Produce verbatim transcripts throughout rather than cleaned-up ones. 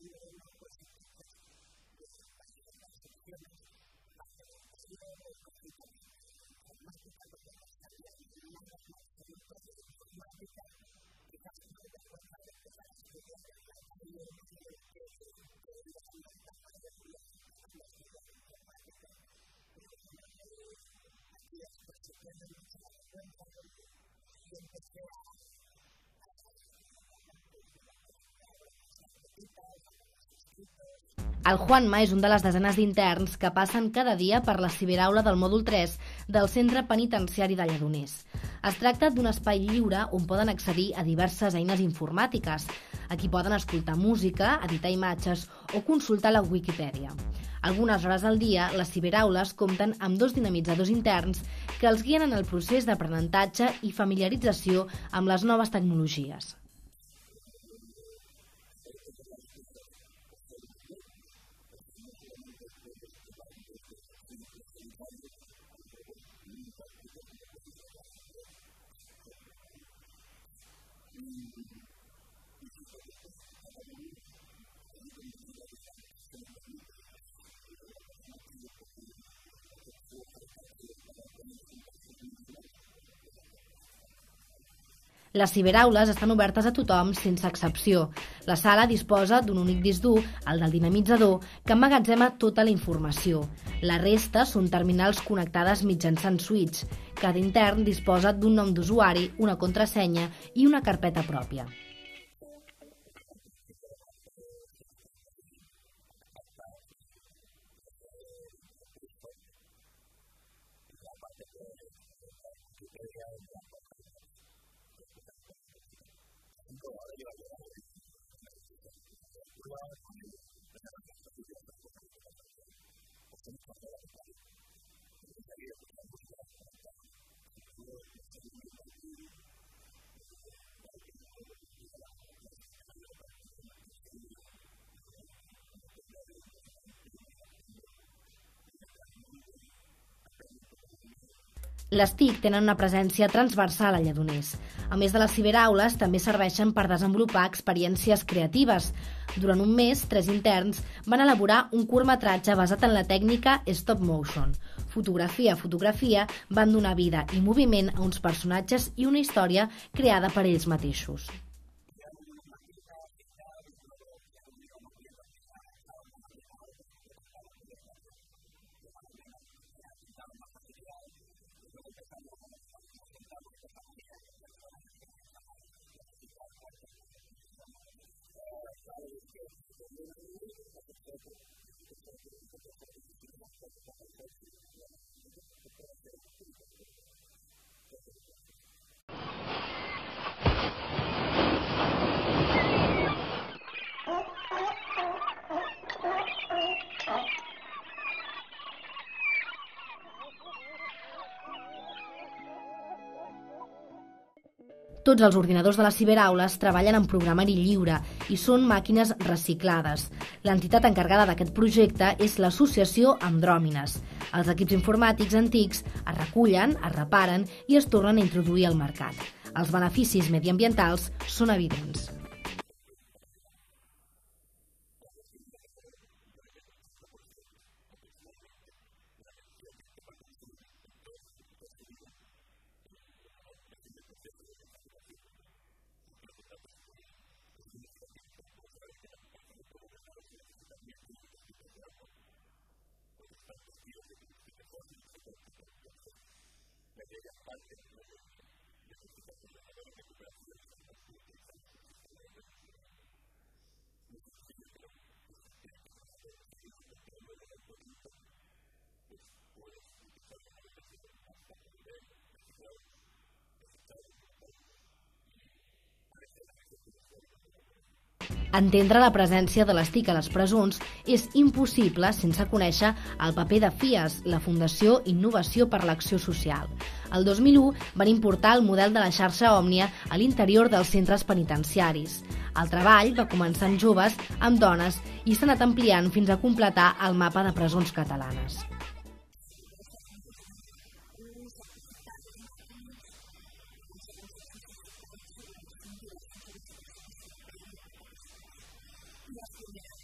El Juanma és un de les desenes d'interns que passen cada dia per la ciberaula del mòdul tres del Centre Penitenciari de Lledoners. Es tracta d'un espai lliure on poden accedir a diverses eines informàtiques. Aquí poden escoltar música, editar imatges o consultar la Wikipedia. Algunes hores al dia, les ciberaules compten amb dos dinamitzadors interns que els guien en el procés d'aprenentatge i familiarització amb les noves tecnologies. Les ciberaules estan obertes a tothom sense excepció. La sala disposa d'un únic disc dur, el del dinamitzador, que emmagatzema tota la informació. La resta són terminals connectades mitjançant switch. Cada intern disposa d'un nom d'usuari, una contrasenya i una carpeta pròpia. Les TIC tenen una presència transversal a Lledoners. A més de les ciberaules, també serveixen per desenvolupar experiències creatives. Durant un mes, tres interns van elaborar un curtmetratge basat en la tècnica stop motion. Fotografia a fotografia van donar vida i moviment a uns personatges i una història creada per ells mateixos. Tots els ordinadors de les ciberaules treballen en programari lliure i són màquines reciclades. L'entitat encarregada d'aquest projecte és l'associació Andròmines. Els equips informàtics antics es recullen, es reparen i es tornen a introduir al mercat. Els beneficis mediambientals són evidents. Entendre la presència de les TIC a les presons és impossible sense conèixer el paper de FIES, la Fundació Innovació per l'Acció Social. El dos mil u van importar el model de la xarxa Òmnia a l'interior dels centres penitenciaris. El treball va començar amb joves, amb dones, i s'ha anat ampliant fins a completar el mapa de presons catalanes. Yes,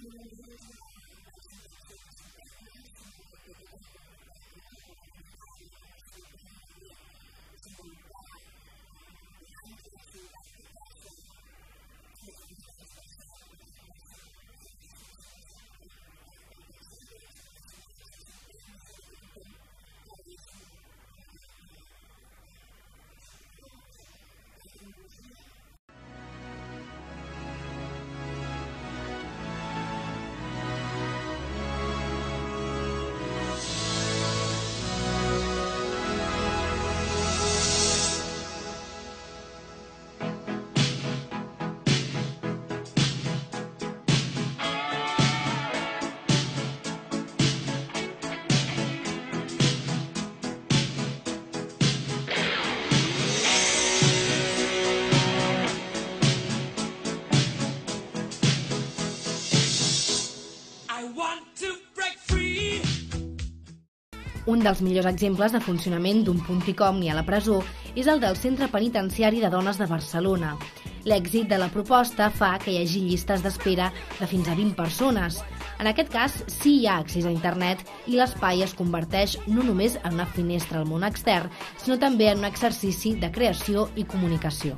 Un dels millors exemples de funcionament d'un puntic Omni a la presó és el del Centre Penitenciari de Dones de Barcelona. L'èxit de la proposta fa que hi hagi llistes d'espera de fins a vint persones. En aquest cas, sí hi ha accés a internet i l'espai es converteix no només en una finestra al món extern, sinó també en un exercici de creació i comunicació.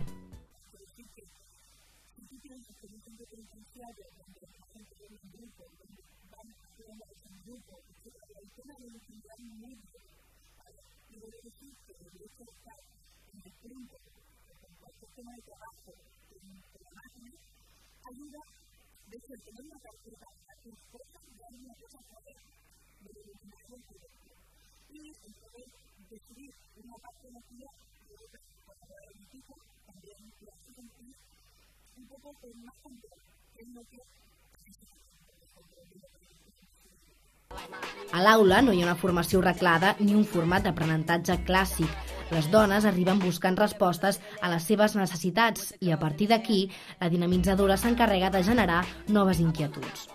A l'aula no hi ha una formació reglada ni un format d'aprenentatge clàssic. Les dones arriben buscant respostes a les seves necessitats i, a partir d'aquí, la dinamitzadora s'encarrega de generar noves inquietuds.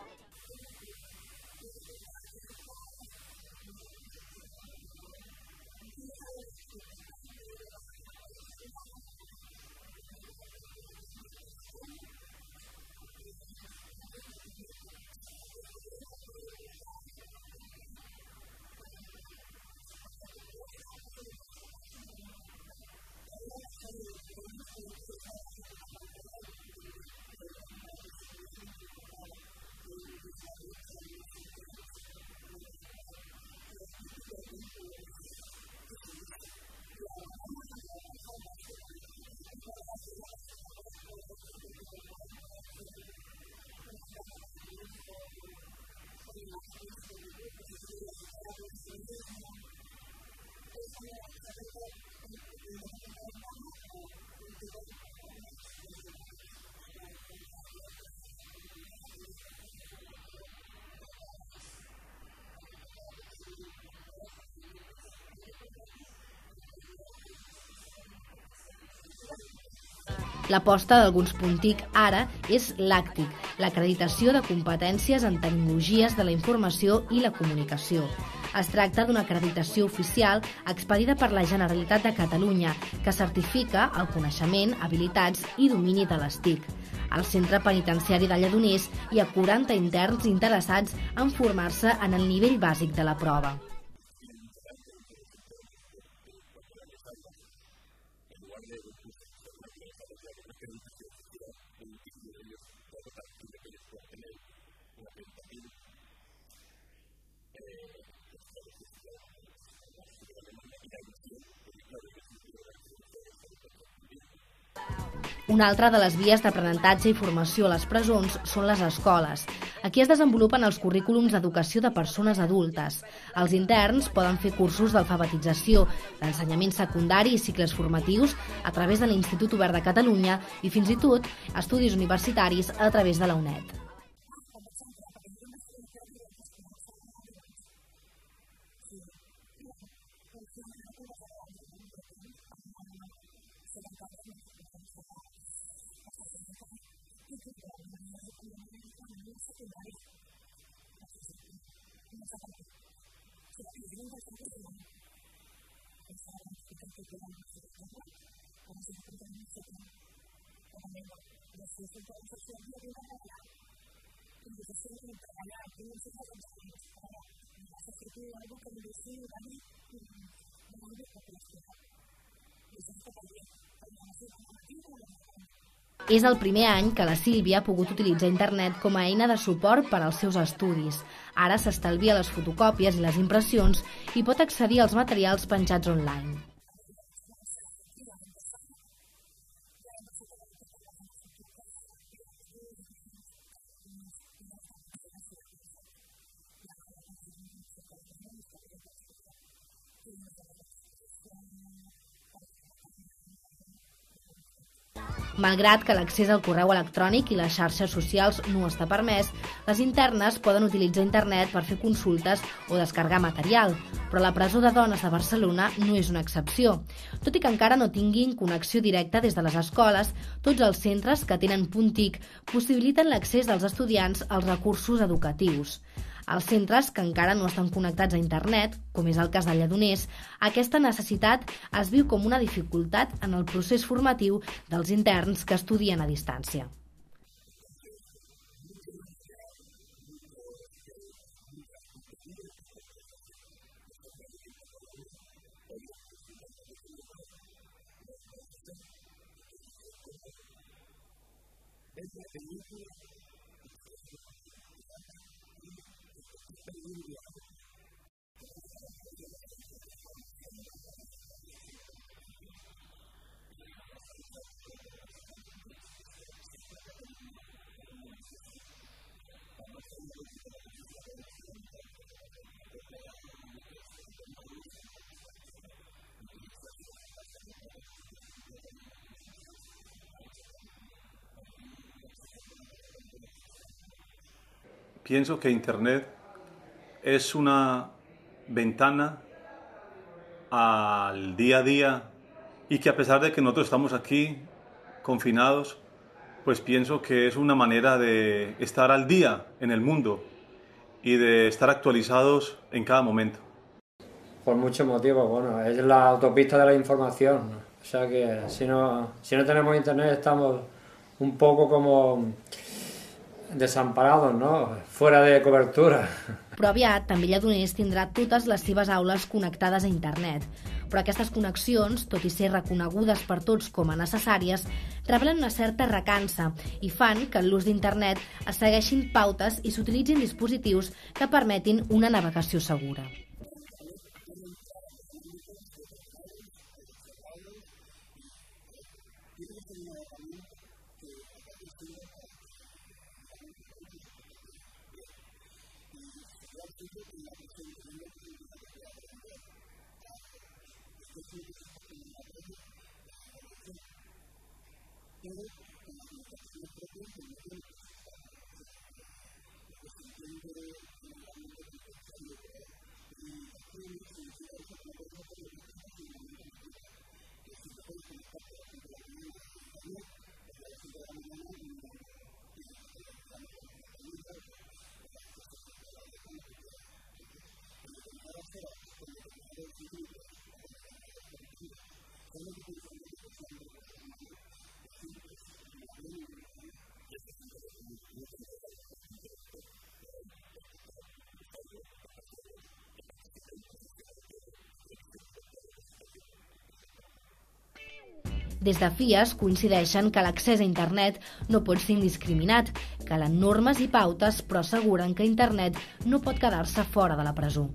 L'aposta d'alguns puntic ara és l'Àctic, l'acreditació de competències en tecnologies de la informació i la comunicació. Es tracta d'una acreditació oficial expedida per la Generalitat de Catalunya que certifica el coneixement, habilitats i domini de les TIC. Al Centre Penitenciari de Lledoners hi ha quaranta interns interessats en formar-se en el nivell bàsic de la prova. Una altra de les vies d'aprenentatge i formació a les presons són les escoles. Aquí es desenvolupen els currículums d'educació de persones adultes. Els interns poden fer cursos d'alfabetització, d'ensenyament secundari i cicles formatius a través de l'Institut Obert de Catalunya i fins i tot estudis universitaris a través de la U N E D. És el primer any que la Sílvia ha pogut utilitzar internet com a eina de suport per als seus estudis. Ara s'estalvia les fotocòpies i les impressions i pot accedir als materials penjats online. Malgrat que l'accés al correu electrònic i les xarxes socials no està permès, les internes poden utilitzar internet per fer consultes o descarregar material, però la presó de dones de Barcelona no és una excepció. Tot i que encara no tinguin connexió directa des de les escoles, tots els centres que tenen punt T I C possibiliten l'accés dels estudiants als recursos educatius. Als centres que encara no estan connectats a internet, com és el cas de Lledoners, aquesta necessitat es viu com una dificultat en el procés formatiu dels interns que estudien a distància. Pienso que Internet es una ventana al día a día y que a pesar de que nosotros estamos aquí confinados, pues pienso que es una manera de estar al día en el mundo y de estar actualizados en cada momento. Por muchos motivos, bueno, es la autopista de la información, o sea que si no, si no tenemos internet estamos un poco como desamparados, no? Fuera de cobertura. Però aviat també Lledoners tindrà totes les seves aules connectades a internet. Però aquestes connexions, tot i ser reconegudes per tots com a necessàries, revelen una certa recança i fan que en l'ús d'internet es segueixin pautes i s'utilitzin dispositius que permetin una navegació segura. Des de FIES coincideixen que l'accés a internet no pot ser indiscriminat, calen normes i pautes, però asseguren que internet no pot quedar-se fora de la presó.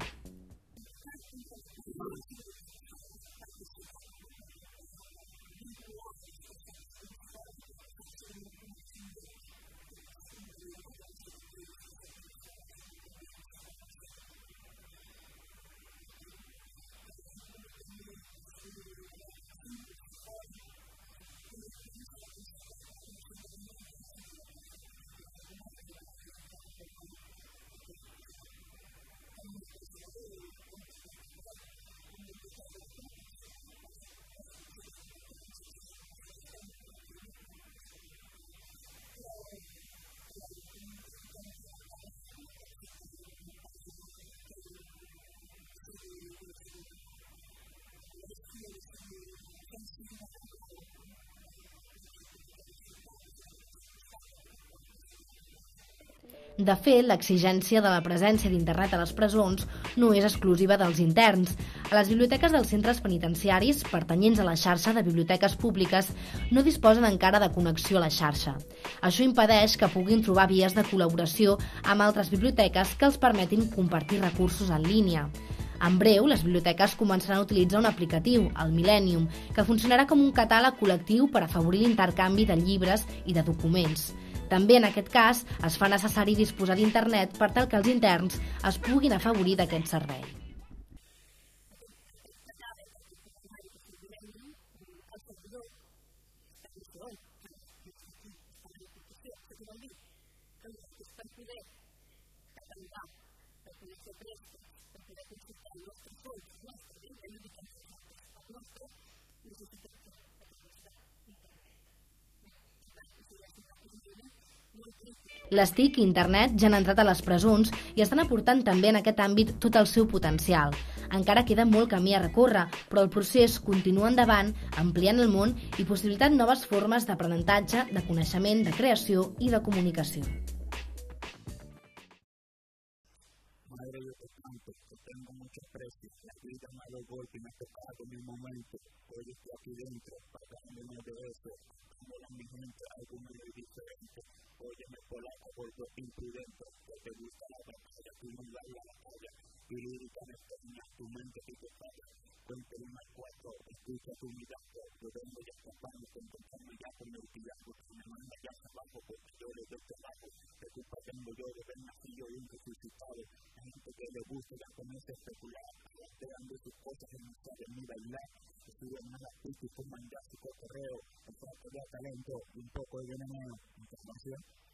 De fet, l'exigència de la presència d'internet a les presons no és exclusiva dels interns. A les biblioteques dels centres penitenciaris, pertanyents a la xarxa de biblioteques públiques, no disposen encara de connexió a la xarxa. Això impedeix que puguin trobar vies de col·laboració amb altres biblioteques que els permetin compartir recursos en línia. En breu, les biblioteques començaran a utilitzar un aplicatiu, el Millennium, que funcionarà com un catàleg col·lectiu per afavorir l'intercanvi de llibres i de documents. També en aquest cas es fa necessari disposar d'internet per tal que els interns es puguin afavorir d'aquest servei. Les T I C i internet ja han entrat a les presons i estan aportant també en aquest àmbit tot el seu potencial. Encara queda molt camí a recórrer, però el procés continua endavant, ampliant el món i possibilitant noves formes d'aprenentatge, de coneixement, de creació i de comunicació. Madre, yo te canto, te tengo mucho aprecio, la vida me ha dado golpe y me ha tocado mi momento, hoy estoy aquí dentro, pagándome de eso, como la mi gente, algo muy diferente, óyeme polaco, gordo, imprudente, que te gusta la batalla, tú no la la batalla, y líricamente tengas tu mente y te falla, cuente uno al cuatro, escucha tu mirada, yo vengo ya escapando, contentando ya con el diablo, que me manda ya hacia abajo, porque yo le doy trabajo, que culpa tengo yo de ver nacido y un resucitado, gente que le gusta ya comienza a especular, creando sus cosas en nuestra ni bailar, que suben más las pistas y toman ya su cotorreo, el falta de talento y un poco de veneno, información.